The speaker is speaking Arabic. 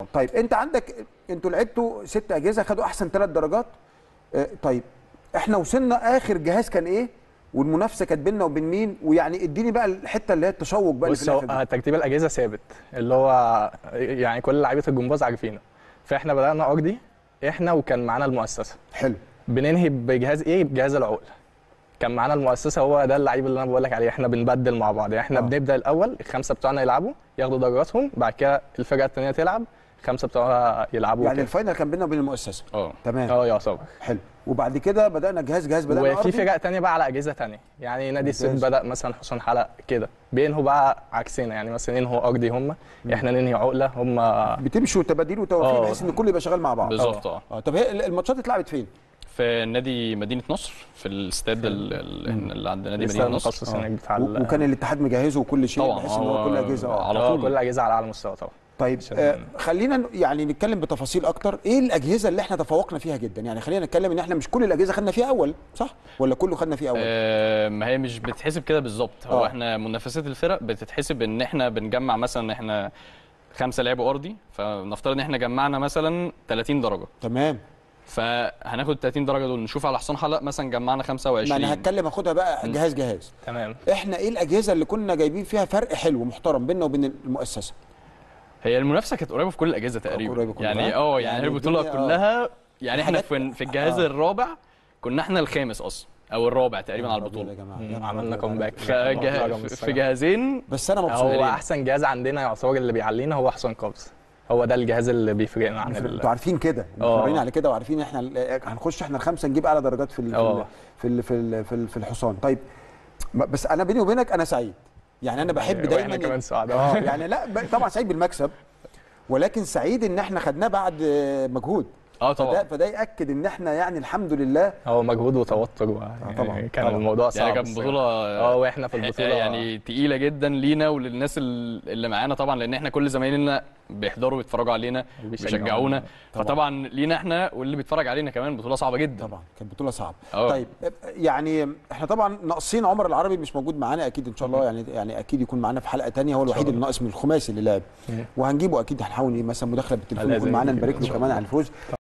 طيب انت عندك، انتوا لعبتوا 6 اجهزه خدوا احسن 3 درجات. طيب احنا وصلنا اخر جهاز كان ايه؟ والمنافسه كانت بيننا وبين مين؟ ويعني اديني بقى الحته اللي هي التشوق بقى اللي في بص، الاخر هو دي. ترتيب الاجهزه ثابت، اللي هو يعني كل لعيبه الجمباز عارفينه. فاحنا بدانا ارضي احنا، وكان معانا المؤسسه. حلو. بننهي بجهاز ايه؟ بجهاز العقله. كان معانا المؤسسه، هو ده اللعيب اللي انا بقول لك عليه. احنا بنبدل مع بعض، يعني احنا بنبدا الاول الخمسه بتوعنا يلعبوا ياخدوا درجاتهم، بعد كده الفرقه الثانيه تلعب، الخمسه بتوعها يلعبوا. يعني الفاينل كان بيننا وبين المؤسسه. تمام. يا صبر. حلو. وبعد كده بدانا جهاز بدانا وفي ارضي. فرق تانية بقى على اجهزه تانية، يعني نادي السد بدا مثلا حسن حلق كده، بينهوا بقى عكسنا، يعني مثلا ينهوا ارضي هم، احنا ننهي عقله هم. بتمشوا تباديل وتوافيق بحيث ان الكل يبقى شغال مع بعض. بالظبط. طب هي الماتشات اتلعبت فين؟ في نادي مدينه نصر، في الاستاد اللي عند نادي مدينه نصر. وكان الاتحاد مجهزه وكل شيء طبعا، بحيث ان هو كل اجهزه على طول كل اجهزه على اعلى مستوى طبعا. طيب خلينا يعني نتكلم بتفاصيل اكتر. ايه الاجهزه اللي احنا تفوقنا فيها جدا؟ يعني خلينا نتكلم ان احنا مش كل الاجهزه خدنا فيها اول، صح ولا كله خدنا فيه اول؟ ما هي مش بتتحسب كده بالظبط. هو احنا منافسات الفرق بتتحسب ان احنا بنجمع مثلا، احنا 5 لعبوا ارضي، فنفترض ان احنا جمعنا مثلا 30 درجه. تمام. فهناخد 30 درجه دول نشوف على حصان حلق مثلا جمعنا 25. ما انا هتكلم اخدها بقى جهاز. تمام. احنا ايه الاجهزه اللي كنا جايبين فيها فرق حلو محترم بيننا وبين المؤسسه؟ هي المنافسه كانت قريبه في كل الاجهزه تقريبا، يعني يعني البطوله كلها، يعني احنا في الجهاز الرابع كنا احنا الخامس اصلا او الرابع تقريبا على البطوله. عملنا كومباك في جهازين. بس انا مبسوط. هو احسن جهاز عندنا يعتبر اللي بيعلينا هو حصان قبز، هو ده الجهاز اللي بيفرقنا عن انتوا عارفين كده، متفرجين على كده وعارفين احنا هنخش احنا الخمسه نجيب اعلى درجات في الحصان. طيب بس انا بيني وبينك انا سعيد، يعني انا بحب دايما كمان سعيد. يعني لا طبعا سعيد بالمكسب، ولكن سعيد ان احنا خدناه بعد مجهود. طبعا. فده ياكد ان احنا يعني الحمد لله هو مجهود وتوتر طبعا كان الموضوع صعب، يعني كانت بطوله واحنا في البطوله يعني تقيله جدا لينا وللناس اللي معانا طبعا، لان احنا كل زمايلنا بيحضروا ويتفرجوا علينا وبيشجعونا، فطبعا لينا احنا واللي بيتفرج علينا كمان بطوله صعبه جدا. طبعا كانت بطوله صعبه. طيب يعني احنا طبعا ناقصين عمر العربي، مش موجود معانا اكيد ان شاء الله، يعني اكيد يكون معانا في حلقه ثانيه، هو الوحيد اللي ناقص من الخماسي اللي لعب، وهنجيبه اكيد، هنحاول مثلا مداخله بالتليفون يكون معانا، نبارك له كمان على الفوز.